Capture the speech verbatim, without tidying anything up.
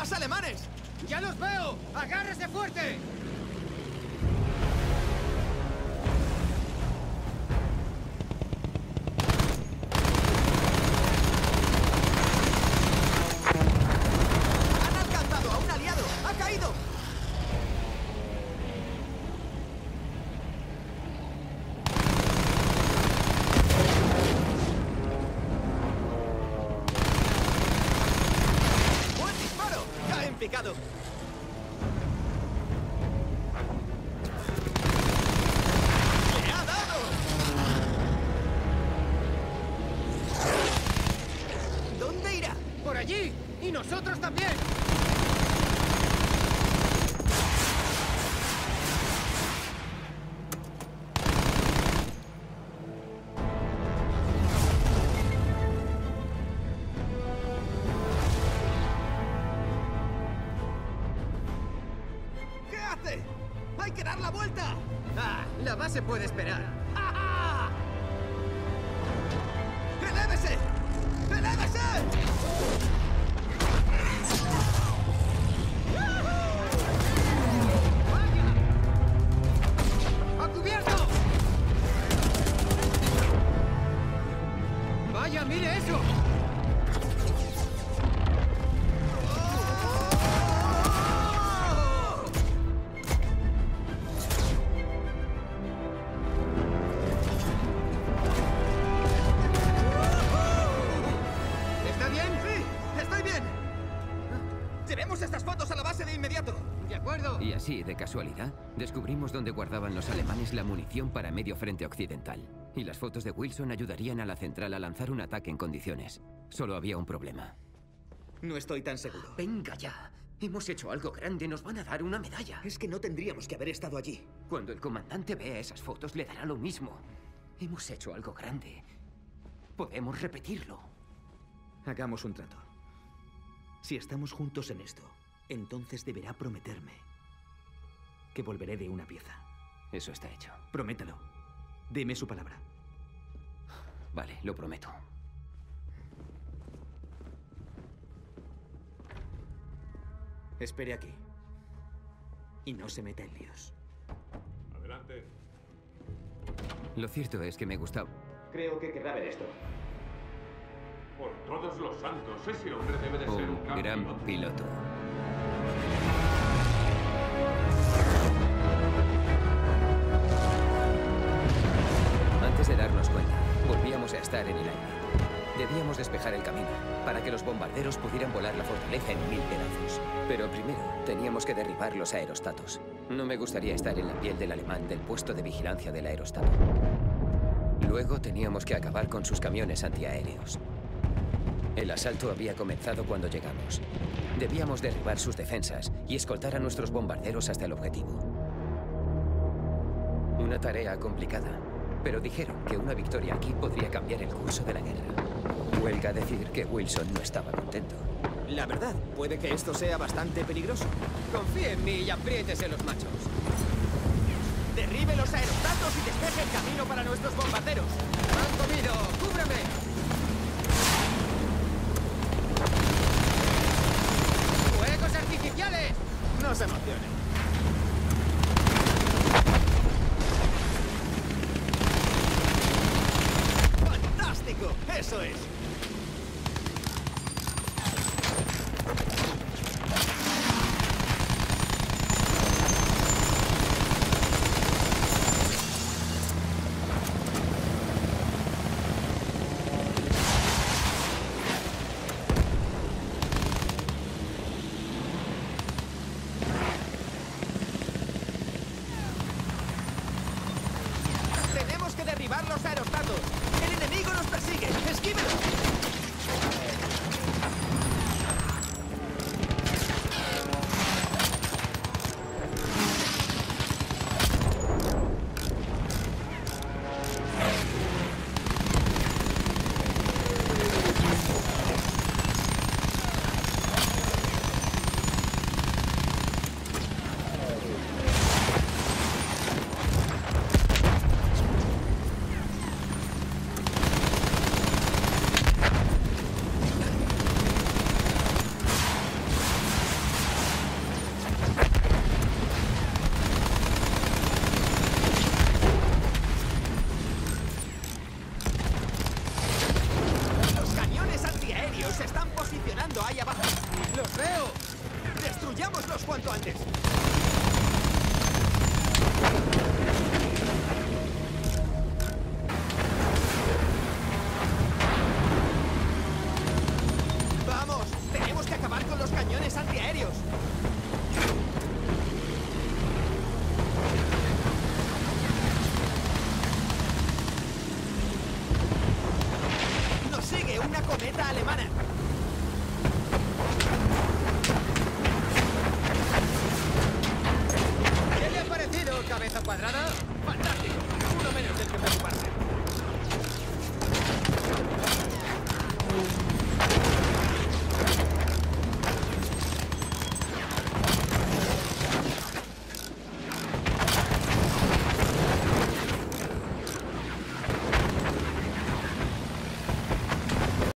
¡Más alemanes! ¡Ya los veo! ¡Agárrese fuerte! ¡Han alcanzado a un aliado! ¡Ha caído! ¡Buen disparo! ¡Caen picado! ¡Le ha dado! ¿Dónde irá? ¡Por allí! ¡Y nosotros también! ¿Qué hace? ¡Hay que dar la vuelta! ¡Ah! La base puede esperar. ¡Ja, ja! ¡Elévese! ¡Elévese! ¡A cubierto! ¡Vaya, mire eso! ¿Está bien? ¡Sí! ¡Estoy bien! ¡Llevemos estas fotos a la base de inmediato! De acuerdo. Y así, de casualidad, descubrimos dónde guardaban los alemanes la munición para medio frente occidental. Y las fotos de Wilson ayudarían a la central a lanzar un ataque en condiciones. Solo había un problema. No estoy tan seguro. Venga ya. Hemos hecho algo grande, nos van a dar una medalla. Es que no tendríamos que haber estado allí. Cuando el comandante vea esas fotos, le dará lo mismo. Hemos hecho algo grande. Podemos repetirlo. Hagamos un trato. Si estamos juntos en esto, entonces deberá prometerme que volveré de una pieza. Eso está hecho. Prométalo. Deme su palabra. Vale, lo prometo. Espere aquí. Y no se meta en líos. Adelante. Lo cierto es que me gustaba. Creo que querrá ver esto. Por todos los santos, ese hombre debe de ser un Un gran campeón. piloto. Antes de darnos cuenta, volvíamos a estar en el aire. Debíamos despejar el camino para que los bombarderos pudieran volar la fortaleza en mil pedazos. Pero primero teníamos que derribar los aerostatos. No me gustaría estar en la piel del alemán del puesto de vigilancia del aerostato. Luego teníamos que acabar con sus camiones antiaéreos. El asalto había comenzado cuando llegamos. Debíamos derribar sus defensas y escoltar a nuestros bombarderos hasta el objetivo. Una tarea complicada, pero dijeron que una victoria aquí podría cambiar el curso de la guerra. Huelga decir que Wilson no estaba contento. La verdad, puede que esto sea bastante peligroso. Confíe en mí y apriétese los machos. Derribe los aerostatos y despeje el camino para nuestros bombarderos. ¡Han comido! ¡Cúbreme! ¡Fuegos artificiales! No se emocionen. ¡Fantástico! ¡Eso es! posicionando ahí abajo. ¡Los veo! ¡Destruyámoslos cuanto antes!